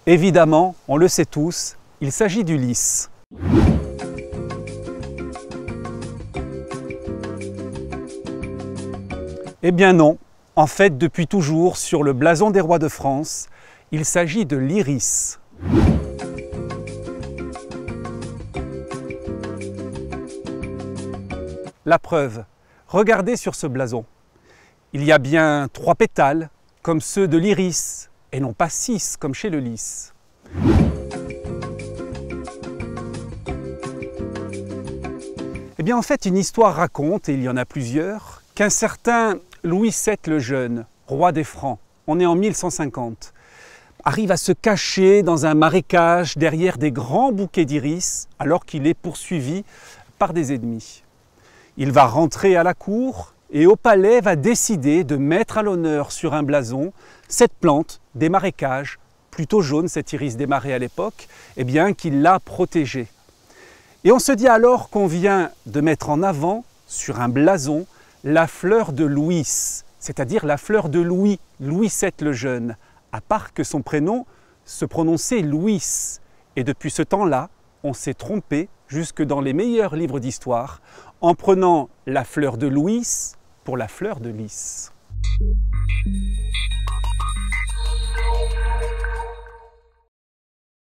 Évidemment, on le sait tous, il s'agit du lys. Eh bien non, en fait depuis toujours sur le blason des rois de France, il s'agit de l'iris. La preuve, regardez sur ce blason. Il y a bien 3 pétales, comme ceux de l'iris, et non pas 6, comme chez le lys. Eh bien en fait, une histoire raconte, et il y en a plusieurs, qu'un certain Louis VII le Jeune, roi des Francs, on est en 1150, arrive à se cacher dans un marécage derrière des grands bouquets d'iris, alors qu'il est poursuivi par des ennemis. Il va rentrer à la cour et au palais va décider de mettre à l'honneur sur un blason cette plante des marécages, plutôt jaune, cet iris des marais à l'époque, eh bien qu'il l'a protégée. Et on se dit alors qu'on vient de mettre en avant, sur un blason, la fleur de Louis, c'est-à-dire la fleur de Louis, Louis VII le Jeune, à part que son prénom se prononçait Louis. Et depuis ce temps-là, on s'est trompé jusque dans les meilleurs livres d'histoire en prenant la fleur de Louis pour la fleur de lys.